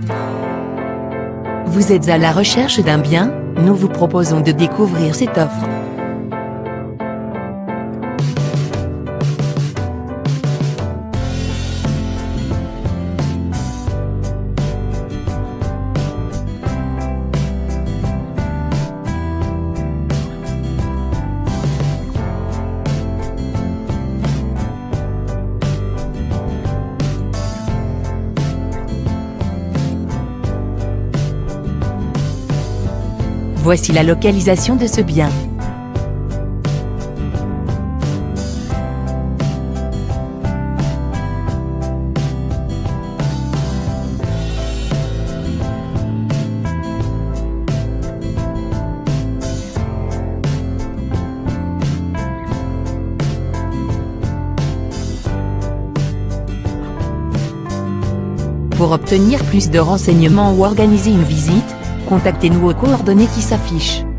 Vous êtes à la recherche d'un bien? Nous vous proposons de découvrir cette offre. Voici la localisation de ce bien. Pour obtenir plus de renseignements ou organiser une visite, contactez-nous aux coordonnées qui s'affichent.